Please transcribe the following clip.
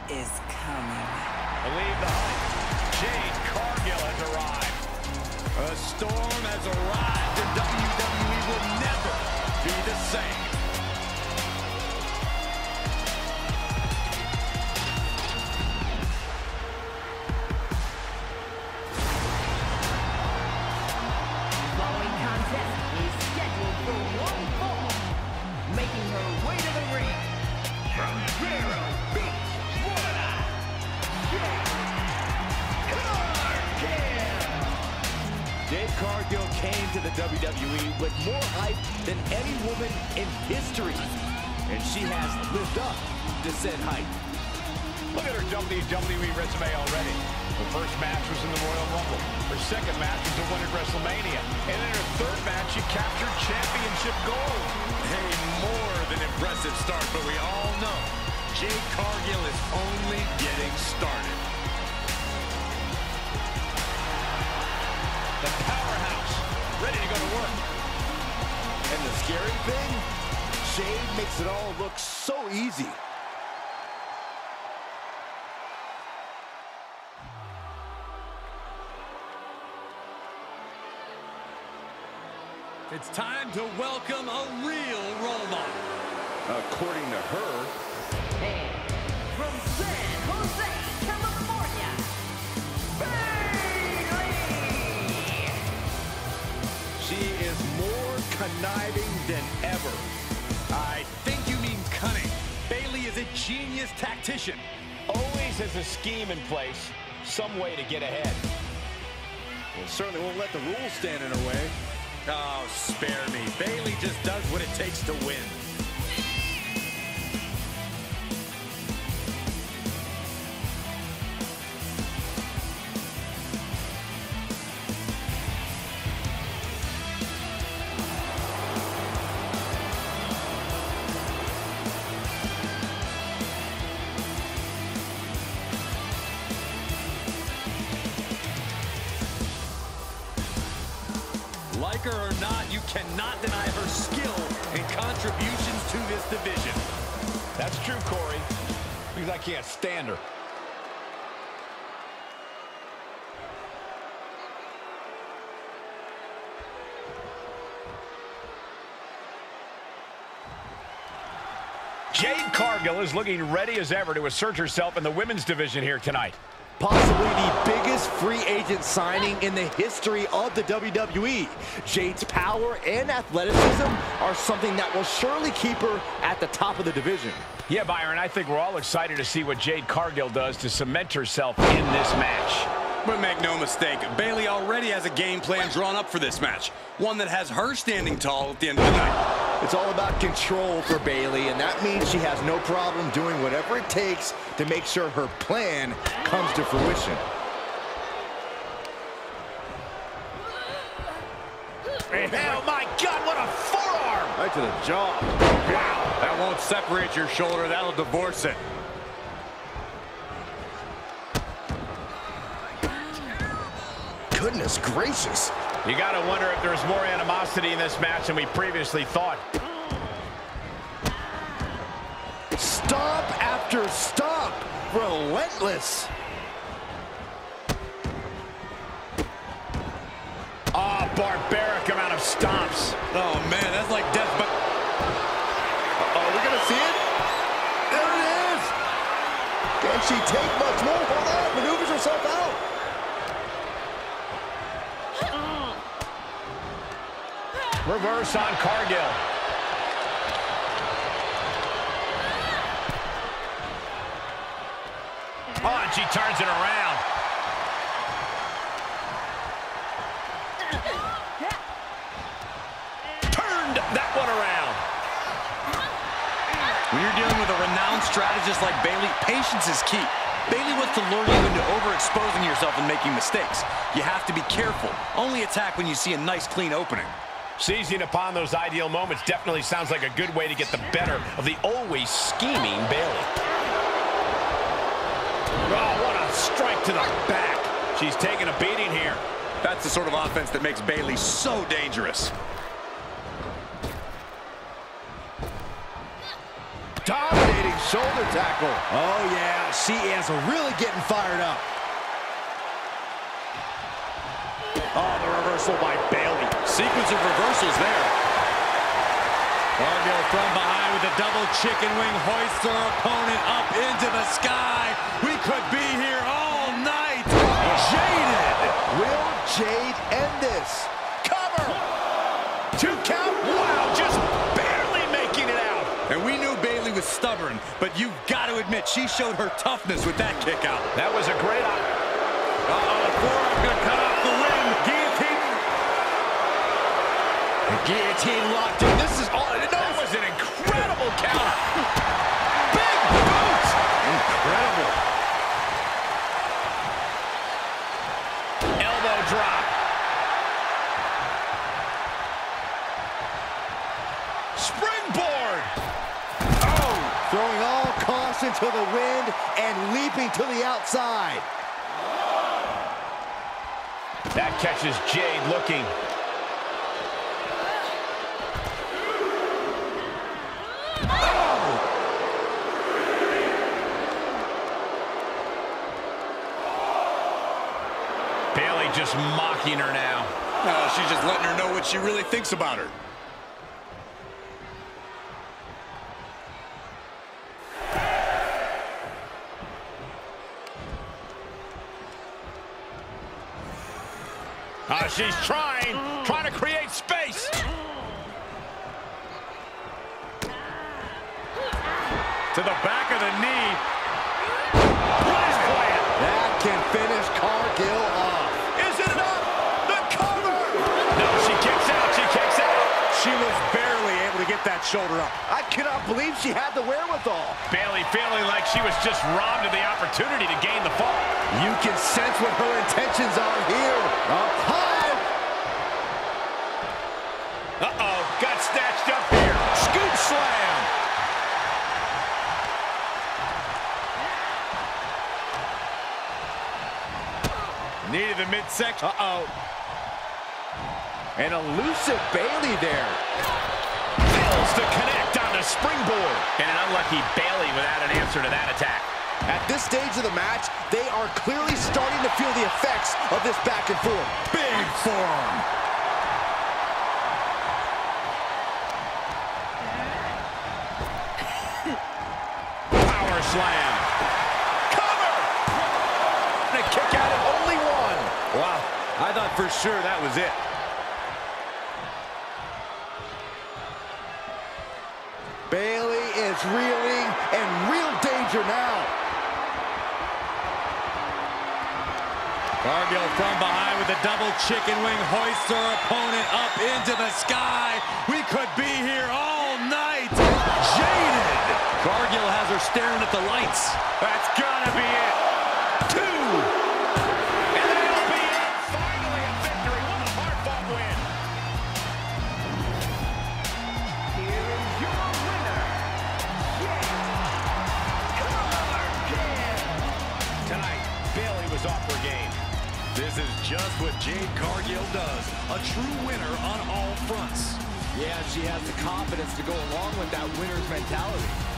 is coming. Believe the hype. Jade Cargill has arrived. A storm has arrived, and WWE will never be the same. Following contest is scheduled for one fall. Making her way to the ring from Vero Beach, Florida, Jade Cargill came to the WWE with more hype than any woman in history. And she has lived up to said hype. Look at her WWE resume already. Her first match was in the Royal Rumble. Her second match was a win at WrestleMania. And in her third match, she captured championship gold. A more than impressive start, but we all know Jade Cargill is only getting started. The powerhouse, ready to go to work. And the scary thing, Jade makes it all look so easy. It's time to welcome a real role model. According to her, and from San Jose, California, Bayley. she is more conniving than ever. I think you mean cunning. Bayley is a genius tactician. Always has a scheme in place, some way to get ahead. Well, certainly won't let the rules stand in her way. Oh, spare me. Bayley just does what it takes to win. Like her or not, you cannot deny her skill and contributions to this division. That's true, Corey, because I can't stand her. Jade Cargill is looking ready as ever to assert herself in the women's division here tonight. Possibly the biggest free agent signing in the history of the WWE. Jade's power and athleticism are something that will surely keep her at the top of the division. Yeah, Byron, I think we're all excited to see what Jade Cargill does to cement herself in this match. But make no mistake, Bayley already has a game plan drawn up for this match. One that has her standing tall at the end of the night. It's all about control for Bayley, and that means she has no problem doing whatever it takes to make sure her plan comes to fruition. Oh, my God, what a forearm! Right to the jaw. Wow, that won't separate your shoulder, that'll divorce it. Goodness gracious. You got to wonder if there's more animosity in this match than we previously thought. Stomp after stomp. Relentless. Oh, barbaric amount of stomps. Oh, man, that's like death, but... Are we going to see it? There it is. Can she take much more? Hold on, maneuvers herself out. Reverse on Cargill. Oh, and she turns it around. Turned that one around. When you're dealing with a renowned strategist like Bayley, patience is key. Bayley wants to lure you into overexposing yourself and making mistakes. You have to be careful. Only attack when you see a nice, clean opening. Seizing upon those ideal moments definitely sounds like a good way to get the better of the always scheming Bayley. Oh, what a strike to the back. She's taking a beating here. That's the sort of offense that makes Bayley so dangerous. Dominating shoulder tackle. Oh, yeah, she is really getting fired up. Oh, the reversal by Bayley. Sequence of reversals there. Cargill from behind with a double chicken wing, hoists her opponent up into the sky. We could be here all night. Jaded. Will Jade end this? Cover. 2 count. Wow, just barely making it out. And we knew Bayley was stubborn, but you've got to admit, she showed her toughness with that kick out. That was a great Uh-oh, the forearm gonna cut off the win. Guillotine. The guillotine locked in. This is all. That was an incredible counter. Big boot. Incredible. Elbow drop. Springboard. Oh, throwing all caution to the wind and leaping to the outside. That catches Jade looking. Bayley just mocking her now. She's just letting her know what she really thinks about her. She's trying to create space. To the back of the knee. Nice plan. That can finish Cargill off. Is it enough? The cover. No, she kicks out. She kicks out. She was barely able to get that shoulder up. I cannot believe she had the wherewithal. Bayley feeling like she was just robbed of the opportunity to gain the fall. You can sense what her intentions are here. Up high. Uh-oh, got snatched up here. Scoop slam. Knee to the midsection. Uh-oh. An elusive Bayley there. Fails to connect on the springboard. And an unlucky Bayley without an answer to that attack. At this stage of the match, they are clearly starting to feel the effects of this back and forth. Big forearm. Power slam. Cover. And a kick out of only one. Wow, I thought for sure that was it. Bayley is reeling in real danger now. Cargill from behind with a double chicken wing, hoists her opponent up into the sky. We could be here all night. Jaded. Cargill has her staring at the lights. That's gotta be it. 2. And that'll be it. Finally a victory. What a hard-fought win. Here is your winner, Jade Cargill. Tonight, Bayley was off her game. This is just what Jade Cargill does. A true winner on all fronts. Yeah, she has the confidence to go along with that winner's mentality.